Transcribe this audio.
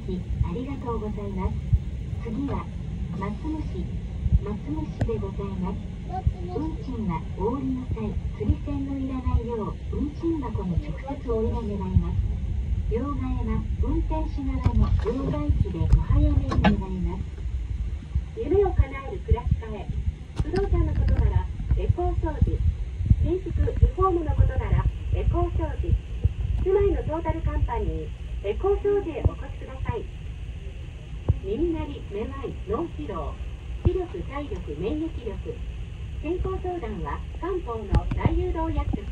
きありがとうございます。次は松虫でございます。運賃はお降りの際、釣り銭のいらないよう運賃箱に直接お入れ願います。両替は運転手側の両替機でお早めに願います。 夢を叶える暮らし替え、不動産のことならエコー掃除、建築リフォームのことならエコー掃除、住まいのトータルカンパニーエコー掃除へお越しください。耳鳴り、めまい、脳疲労、視力、体力、免疫力、健康相談は漢方の大誘導薬局